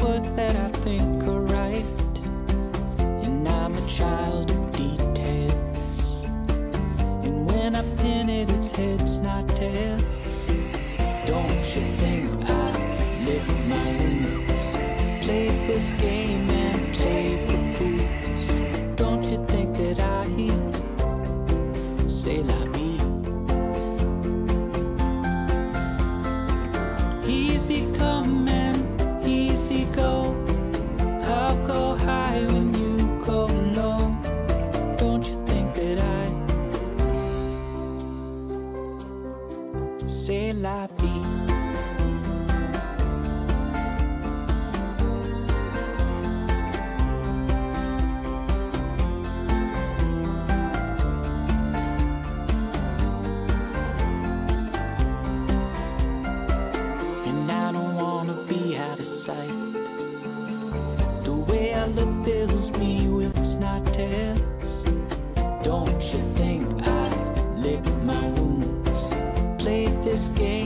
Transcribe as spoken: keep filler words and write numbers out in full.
words that I think are right, and I'm a child of details. And when I pin it, it's heads, not tails. Don't you think I lick my wounds? Played this game and played the fools. Don't you think that I say la vie? Easy come and easy go. I'll go high when you go low. Don't you think that I say la vie? The way I look fills me with snot tails. Don't you think I lick my wounds? Played this game